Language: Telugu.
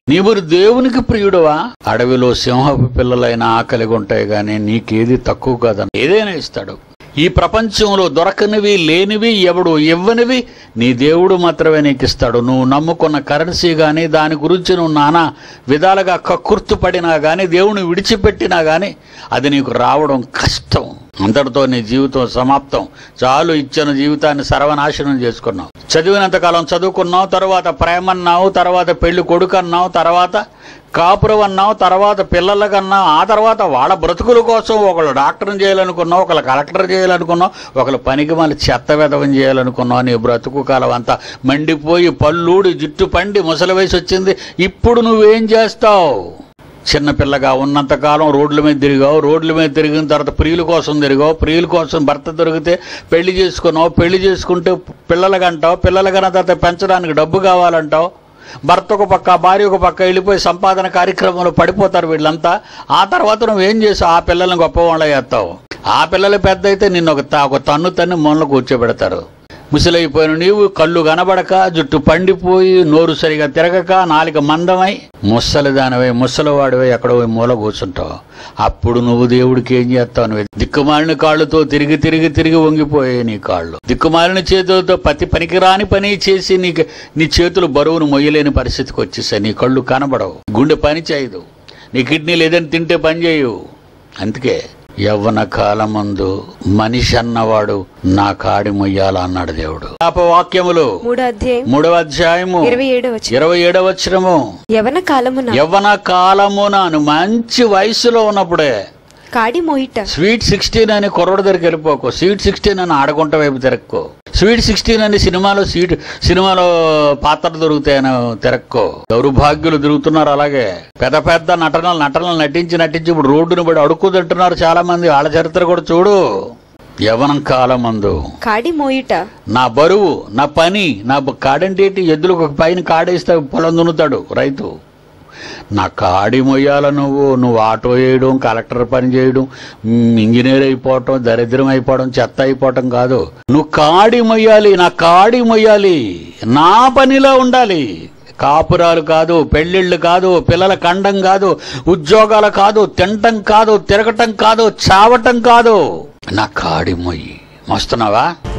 నీవు దేవునికి ప్రియుడువా? అడవిలో సింహపు పిల్లలైన ఆకలిగా ఉంటాయి గానీ నీకేది తక్కువ కాదని ఏదైనా ఇస్తాడు. ఈ ప్రపంచంలో దొరకనివి లేనివి ఎవడు ఇవ్వనివి నీ దేవుడు మాత్రమే నీకు ఇస్తాడు. నువ్వు నమ్ముకున్న కరెన్సీ కానీ దాని గురించి నువ్వు నానా విధాలుగా కక్కుర్తుపడినా కానీ దేవుని విడిచిపెట్టినా కానీ అది నీకు రావడం కష్టం. అంతటితో నీ జీవితం సమాప్తం. చాలు, ఇచ్చిన జీవితాన్ని సర్వనాశనం చేసుకున్నావు. చదివినంతకాలం చదువుకున్నావు, తర్వాత ప్రేమ అన్నావు, తర్వాత పెళ్లి కొడుకు అన్నావు, తర్వాత కాపురం అన్నావు, తర్వాత పిల్లలకన్నావు, ఆ తర్వాత వాళ్ళ బ్రతుకుల కోసం ఒకళ్ళు డాక్టర్ని చేయాలనుకున్నావు, ఒకళ్ళు కలెక్టర్ చేయాలనుకున్నావు, ఒకళ్ళు పనికి మళ్ళీ చెత్త వెధవం చేయాలనుకున్నావు. నీ బ్రతుకు కాలం అంతా మండిపోయి పళ్ళూడి జుట్టు పండి ముసలి వయసు వచ్చింది. ఇప్పుడు నువ్వేం చేస్తావు? చిన్నపిల్లగా ఉన్నంతకాలం రోడ్ల మీద తిరిగావు, రోడ్ల మీద తిరిగిన తర్వాత ప్రియుల కోసం తిరిగావు, ప్రియుల కోసం భర్త దొరికితే పెళ్లి చేసుకున్నావు, పెళ్లి చేసుకుంటే పిల్లలకంటావు, పిల్లలకన్నా తర్వాత పెంచడానికి డబ్బు కావాలంటావు. భర్త ఒక పక్క భార్య ఒక పక్క వెళ్ళిపోయి సంపాదన కార్యక్రమంలో పడిపోతారు వీళ్ళంతా. ఆ తర్వాత నువ్వేం చేసావు? ఆ పిల్లల్ని గొప్పవాళ్ళ చేస్తావు. ఆ పిల్లలు పెద్ద అయితే నిన్ను ఒక తన్ను మూలలో కూర్చోబెడతారు. ముసలైపోయిన నీవు కళ్ళు కనబడక, జుట్టు పండిపోయి, నోరు సరిగా తిరగక, నాలుక మందమై, ముసలిదానివై ముసలివాడివై ఎక్కడో మూల కూర్చుంటావు. అప్పుడు నువ్వు దేవుడికి ఏం చేస్తావు? నువ్వు దిక్కుమాలిన కాళ్ళతో తిరిగి తిరిగి తిరిగి వంగిపోయాయి నీ కాళ్ళు. దిక్కుమాలిన చేతులతో పనికిరాని పని చేసి నీ చేతులు బరువును మొయ్యలేని పరిస్థితికి వచ్చేసాయి. నీ కళ్ళు కనబడవు, గుండె పని చేయదు, నీ కిడ్నీలు ఏదైనా తింటే పని చేయవు. అందుకే యవ్వన కాలమందు మనిషి అన్నవాడు నా కాడి మొయ్యాల అన్నాడు దేవుడు. వాక్యములు 3వ అధ్యాయము 27వ వచనము. యవ్వన కాలమున మంచి వయసులో ఉన్నప్పుడే కాడి మోయిట. స్వీట్ 16 అని కుర్రోడు దగ్గరికి వెళ్ళిపోకు. స్వీట్ 16 అని ఆడగుంట వైపు తిరక్కో. స్వీట్ 16 అని సినిమాలో పాత్ర దొరుకుతాయని తిరక్కో. దౌర్భాగ్యులు తిరుగుతున్నారు అలాగే. పెద్ద పెద్ద నటనలు నటించి ఇప్పుడు రోడ్డును పడి అడుక్కు తింటున్నారు చాలా మంది. వాళ్ళ చరిత్ర కూడా చూడు. యవ్వనం కాలమందు కాడి మోయిట. నా బరువు, నా పని, నా కాడంటేటి ఎద్దులకు పైన కాడేస్తే పొలం దున్నుతాడు రైతు. నా కాడి మొయ్యాల నువ్వు ఆటో వేయడం, కలెక్టర్ పని చేయడం, ఇంజనీర్ అయిపోవటం, దరిద్రం అయిపోవడం, చెత్త అయిపోవటం కాదు. నువ్వు కాడి మొయ్యాలి, నా కాడి మొయ్యాలి, నా పనిలో ఉండాలి. కాపురాలు కాదు, పెళ్ళిళ్ళు కాదు, పిల్లల కండం కాదు, ఉద్యోగాలు కాదు, తినటం కాదు, తిరగటం కాదు, చావటం కాదు. నా కాడి మొయ్యి. మస్తున్నావా?